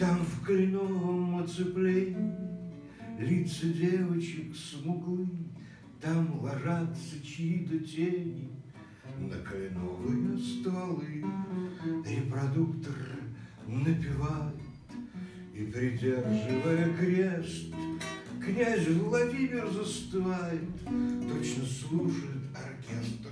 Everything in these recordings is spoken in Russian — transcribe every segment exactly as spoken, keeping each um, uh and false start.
Там в кленовом оцеплении лица девочек смуглы, там ложатся чьи-то тени на кленовые стволы. Репродуктор напевает, и, придерживая крест, князь Владимир застывает, точно слушает оркестр.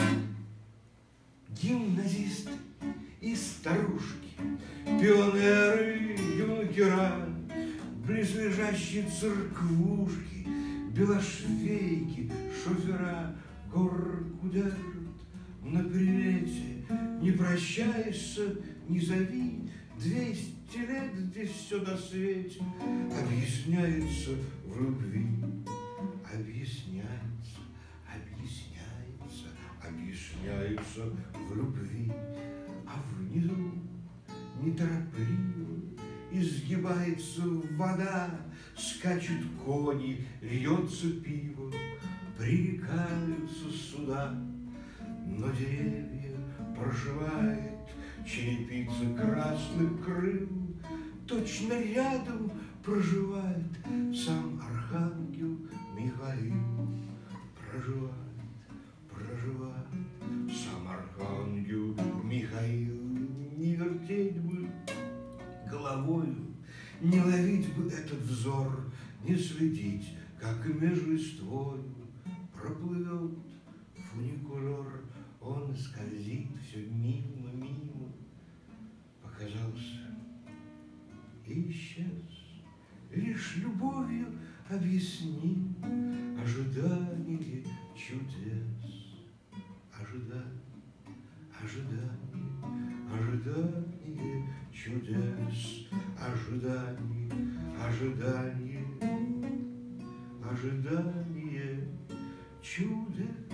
Гимназисты и старушки, пионеры, юнкера, близлежащие церквушки, белошвейки, шофера горку держат на привете. Не прощаешься, не зови, двести лет здесь все на свете объясняется в любви. Объясняется, объясняется, объясняется в любви. А внизу неторопливо изгибается вода, скачут кони, льется пиво, пререкаются суда. Но деревья проживает черепица красных крыл, точно рядом проживает сам архангел Михаил. Проживает, проживает сам архангел Михаил. Не вертеть бы головою, не ловить бы этот взор, не следить, как между листвою проплывет фуникулер. Он скользит все мимо, мимо, показался и исчез. Лишь любовью объясним ожидание чудес. Ожидание, ожидание, ожидание чудес. Ожидание, ожидание, ожидание чудес.